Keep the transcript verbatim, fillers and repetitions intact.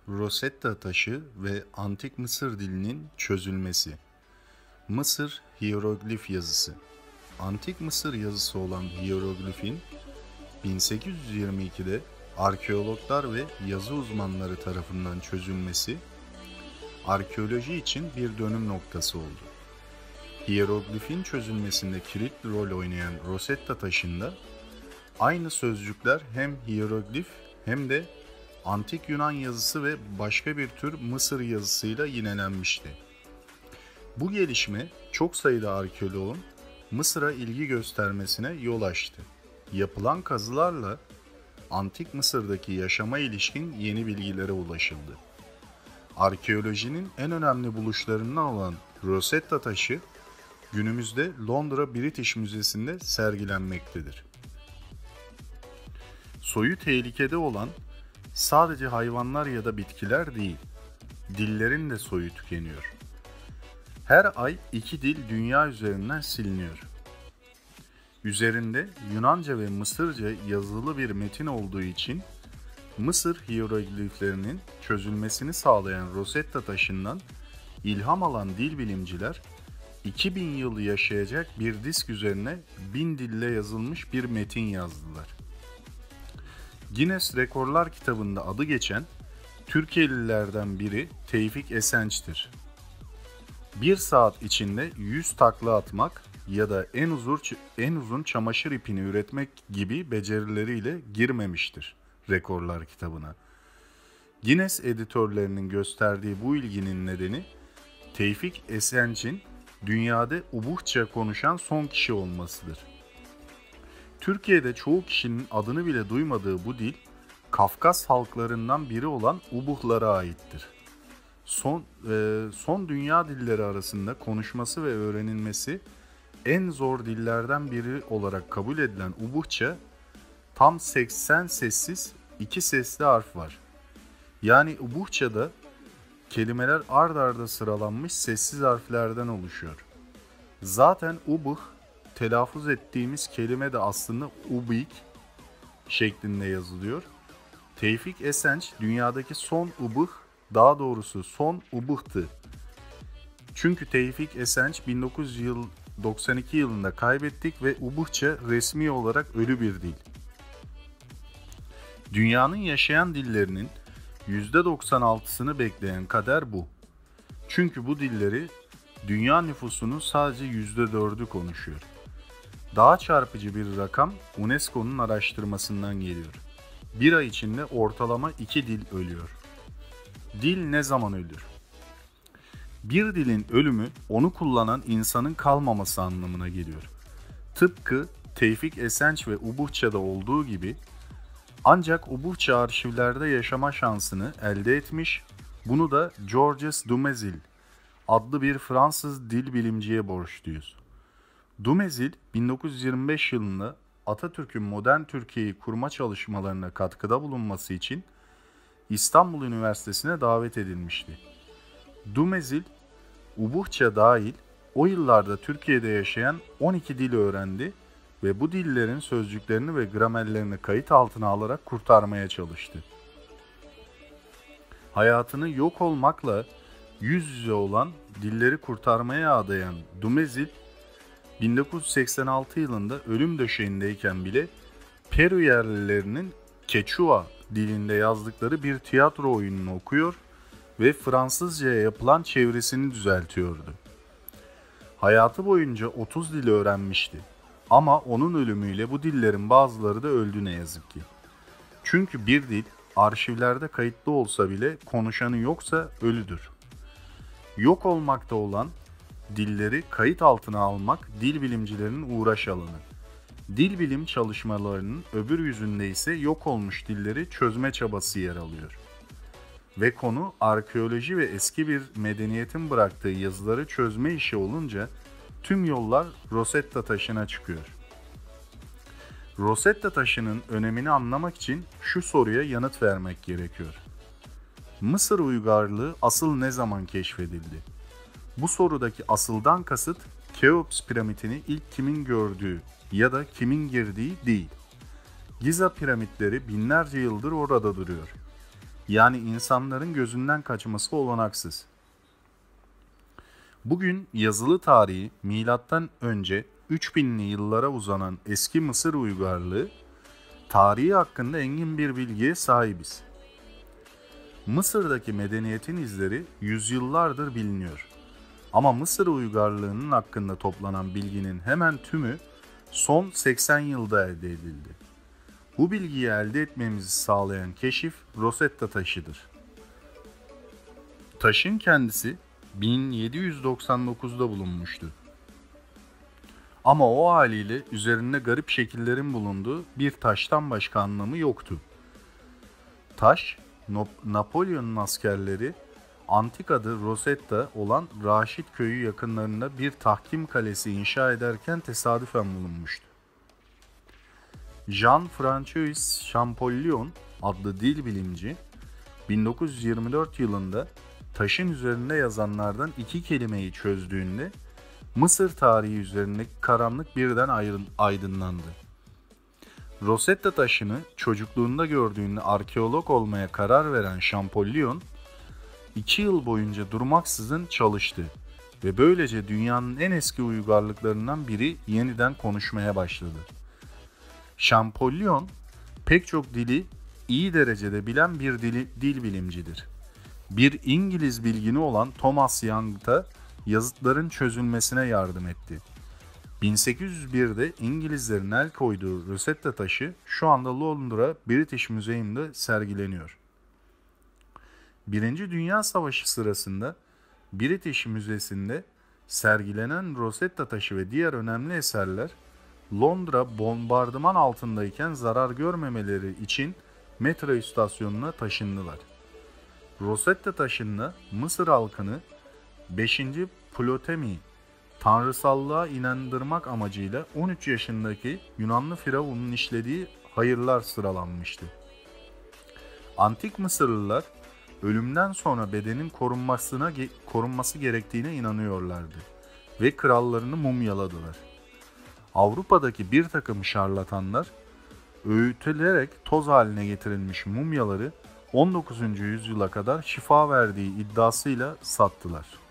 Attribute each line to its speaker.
Speaker 1: Rosetta taşı ve Antik Mısır dilinin çözülmesi. Mısır hiyeroglif yazısı. Antik Mısır yazısı olan hiyeroglifin bin sekiz yüz yirmi ikide arkeologlar ve yazı uzmanları tarafından çözülmesi arkeoloji için bir dönüm noktası oldu. Hiyeroglifin çözülmesinde kilitli rol oynayan Rosetta taşında aynı sözcükler hem hiyeroglif hem de Antik Yunan yazısı ve başka bir tür Mısır yazısıyla yinelenmişti. Bu gelişme çok sayıda arkeoloğun Mısır'a ilgi göstermesine yol açtı. Yapılan kazılarla Antik Mısır'daki yaşama ilişkin yeni bilgilere ulaşıldı. Arkeolojinin en önemli buluşlarından olan Rosetta taşı günümüzde Londra British Müzesi'nde sergilenmektedir. Soyu tehlikede olan sadece hayvanlar ya da bitkiler değil, dillerin de soyu tükeniyor. Her ay iki dil dünya üzerinden siliniyor. Üzerinde Yunanca ve Mısırca yazılı bir metin olduğu için Mısır hiyerogliflerinin çözülmesini sağlayan Rosetta taşından ilham alan dil bilimciler iki bin yıl yaşayacak bir disk üzerine bin dille yazılmış bir metin yazdılar. Guinness Rekorlar kitabında adı geçen Türkiye'lilerden biri Tevfik Esenç'tir. Bir saat içinde yüz takla atmak ya da en uzun, en uzun çamaşır ipini üretmek gibi becerileriyle girmemiştir Rekorlar kitabına. Guinness editörlerinin gösterdiği bu ilginin nedeni Tevfik Esenç'in dünyada Ubuhça konuşan son kişi olmasıdır. Türkiye'de çoğu kişinin adını bile duymadığı bu dil, Kafkas halklarından biri olan Ubuhlara aittir. Son, e, son dünya dilleri arasında konuşması ve öğrenilmesi en zor dillerden biri olarak kabul edilen Ubuhça, tam seksen sessiz, iki sesli harf var. Yani Ubuhça'da kelimeler ard arda sıralanmış sessiz harflerden oluşuyor. Zaten Ubuh, telaffuz ettiğimiz kelime de aslında Ubik şeklinde yazılıyor. Tevfik Esenç dünyadaki son Ubuh, daha doğrusu son Ubuh'tı. Çünkü Tevfik Esenç bin dokuz yüz doksan iki yılında kaybettik ve Ubuhça resmi olarak ölü bir dil. Dünyanın yaşayan dillerinin yüzde doksan altısını bekleyen kader bu. Çünkü bu dilleri dünya nüfusunun sadece yüzde dördü konuşuyor. Daha çarpıcı bir rakam UNESCO'nun araştırmasından geliyor. Bir ay içinde ortalama iki dil ölüyor. Dil ne zaman ölür? Bir dilin ölümü onu kullanan insanın kalmaması anlamına geliyor. Tıpkı Tevfik Esenç ve Ubuhça'da olduğu gibi, ancak Ubuhça arşivlerde yaşama şansını elde etmiş, bunu da Georges Dumézil adlı bir Fransız dil bilimciye borçluyuz. Dumézil bin dokuz yüz yirmi beş yılında Atatürk'ün modern Türkiye'yi kurma çalışmalarına katkıda bulunması için İstanbul Üniversitesi'ne davet edilmişti. Dumézil, Ubuhça dahil o yıllarda Türkiye'de yaşayan on iki dil öğrendi ve bu dillerin sözcüklerini ve gramerlerini kayıt altına alarak kurtarmaya çalıştı. Hayatını yok olmakla yüz yüze olan dilleri kurtarmaya adayan Dumézil, bin dokuz yüz seksen altı yılında ölüm döşeğindeyken bile Peru yerlilerinin Quechua dilinde yazdıkları bir tiyatro oyununu okuyor ve Fransızca'ya yapılan çevirisini düzeltiyordu. Hayatı boyunca otuz dil öğrenmişti ama onun ölümüyle bu dillerin bazıları da öldü ne yazık ki. Çünkü bir dil arşivlerde kayıtlı olsa bile konuşanı yoksa ölüdür. Yok olmakta olan dilleri kayıt altına almak dil bilimcilerinin uğraş alanı. Dil bilim çalışmalarının öbür yüzünde ise yok olmuş dilleri çözme çabası yer alıyor. Ve konu arkeoloji ve eski bir medeniyetin bıraktığı yazıları çözme işi olunca tüm yollar Rosetta taşına çıkıyor. Rosetta taşının önemini anlamak için şu soruya yanıt vermek gerekiyor. Mısır uygarlığı asıl ne zaman keşfedildi? Bu sorudaki asıldan kasıt Keops piramitini ilk kimin gördüğü ya da kimin girdiği değil. Giza piramitleri binlerce yıldır orada duruyor. Yani insanların gözünden kaçması olanaksız. Bugün yazılı tarihi milattan önce üç binli yıllara uzanan eski Mısır uygarlığı tarihi hakkında engin bir bilgiye sahibiz. Mısır'daki medeniyetin izleri yüzyıllardır biliniyor. Ama Mısır uygarlığının hakkında toplanan bilginin hemen tümü son seksen yılda elde edildi. Bu bilgiyi elde etmemizi sağlayan keşif Rosetta taşıdır. Taşın kendisi bin yedi yüz doksan dokuzda bulunmuştu. Ama o haliyle üzerinde garip şekillerin bulunduğu bir taştan başka anlamı yoktu. Taş, Napolyon'un askerleri antik adı Rosetta olan Raşit köyü yakınlarında bir tahkim kalesi inşa ederken tesadüfen bulunmuştu. Jean-François Champollion adlı dil bilimci, bin dokuz yüz yirmi dört yılında taşın üzerinde yazanlardan iki kelimeyi çözdüğünde Mısır tarihi üzerindeki karanlık birden aydınlandı. Rosetta taşını çocukluğunda gördüğünde arkeolog olmaya karar veren Champollion, iki yıl boyunca durmaksızın çalıştı ve böylece dünyanın en eski uygarlıklarından biri yeniden konuşmaya başladı. Champollion, pek çok dili iyi derecede bilen bir dili, dil bilimcidir. Bir İngiliz bilgini olan Thomas Young da yazıtların çözülmesine yardım etti. bin sekiz yüz birde İngilizlerin el koyduğu Rosetta taşı şu anda Londra British Museum'da sergileniyor. Birinci Dünya Savaşı sırasında British Müzesi'nde sergilenen Rosetta taşı ve diğer önemli eserler Londra bombardıman altındayken zarar görmemeleri için metro istasyonuna taşındılar. Rosetta taşında Mısır halkını beşinci Ptolemy tanrısallığa inandırmak amacıyla on üç yaşındaki Yunanlı firavunun işlediği hayırlar sıralanmıştı. Antik Mısırlılar ölümden sonra bedenin korunmasına korunması gerektiğine inanıyorlardı ve krallarını mumyaladılar. Avrupa'daki bir takım şarlatanlar öğütülerek toz haline getirilmiş mumyaları on dokuzuncu yüzyıla kadar şifa verdiği iddiasıyla sattılar.